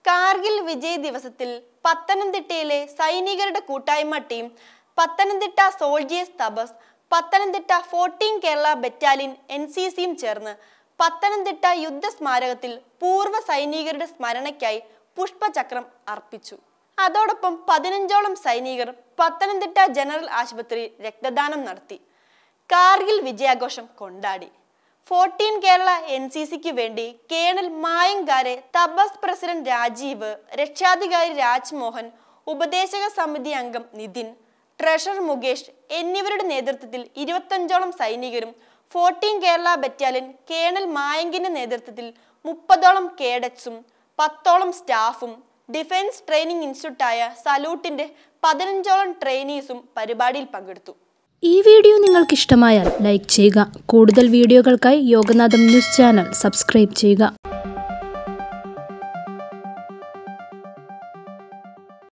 കാർഗിൽ വിജയ് ദിവസത്തിൽ പത്തനംതിട്ടയിലെ സൈനികരുടെ കൂട്ടായ്മ ടീം, പത്തനംതിട്ട സോൾജിയേഴ്സ് തപസ്, പത്തനംതിട്ട 14 കേരള ബറ്റാലിയൻ NCCയും ചേർന്ന് പത്തനംതിട്ട യുദ്ധസ്മാരകത്തിൽ പൂർവ്വ സൈനികരുടെ സ്മരണയ്ക്കായി പുഷ്പചക്രം അർപ്പിച്ചു. അതോടൊപ്പം 15ഓളം സൈനികർ പത്തനംതിട്ട ജനറൽ ആശുപത്രി രക്തദാനം നടത്തി. കാർഗിൽ വിജയാഘോഷം കൊണ്ടാടി. 14 കേരള NCCക്ക് വേണ്ടി കേണൽ മായങ്കാരെ, തപസ് പ്രസിഡന്റ് രാജീവ്, രക്ഷാധികാരി രാജ്മോഹൻ, ഉപദേശക സമിതി അംഗം നിതിൻ, ട്രഷറർ മുകേഷ് എന്നിവരുടെ നേതൃത്വത്തിൽ 25ഓളം സൈനികരും 14 കേരള ബറ്റാലിയൻ കേണൽ മായങ്കിന്റെ നേതൃത്വത്തിൽ 30ഓളം കേഡറ്റ്സും 10ഓളം സ്റ്റാഫും ഡിഫൻസ് ട്രെയിനിങ് ഇൻസ്റ്റിറ്റ്യൂട്ടായ സല്യൂട്ടിന്റെ 15ഓളം ട്രെയിനീസും പരിപാടിയിൽ പങ്കെടുത്തു. ഈ വീഡിയോ നിങ്ങൾക്ക് ഇഷ്ടമായാൽ ലൈക്ക് ചെയ്യുക. കൂടുതൽ വീഡിയോകൾക്കായി യോഗനാഥം ന്യൂസ് ചാനൽ സബ്സ്ക്രൈബ് ചെയ്യുക.